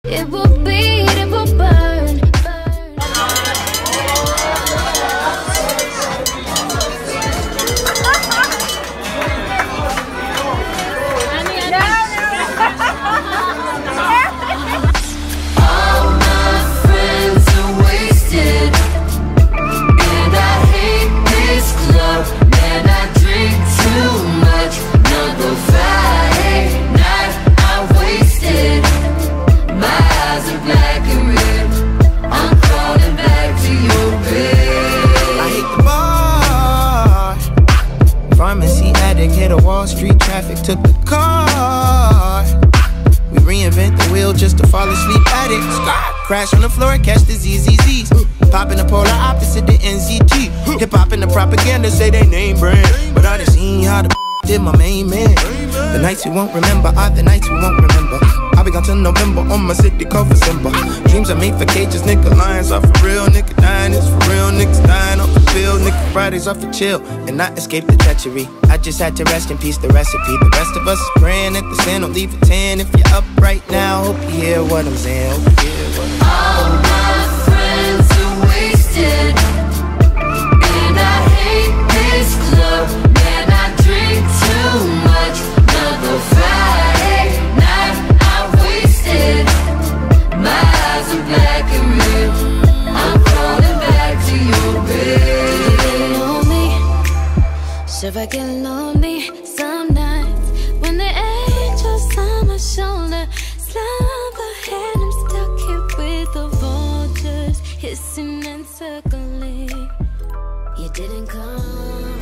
It will bleed, it will burn, burn. All my friends are wasted, and I hate this club. Man, I drink too much. Another Friday night, I'm wasted. My eyes are black and red. I'm crawling back to your bed. I hate the bar. Pharmacy addict, hit a Wall Street traffic, took the car. We reinvent the wheel just to fall asleep at it. Crash on the floor, catch the ZZZs. Pop in the polar opposite the NZT. Hip hop in the propaganda, say they name brand. But I done seen how the did my main man. The nights you won't remember are the nights we won't remember. I'll be gone till November on my city code for Simba. Dreams are made for cages, nigga. Lions are for real, nigga. Dying is for real, niggas dying off the field, nigga. Fridays off the chill and not escape the treachery. I just had to rest in peace the recipe. The rest of us is praying that the sin will leave a 10. If you're up right now, hope you hear what I'm saying. Hope you hear what I'm saying. All my friends are wasted, and I hate this club. Man, I drink too much. Another Friday night, I'm wasted. My eyes are black and red. I'm crawling back to your bed. Lonely, sure I get lonely some nights when the angel's on my shoulder. Slump ahead, I'm stuck here with the vultures hissing and circling. You didn't come.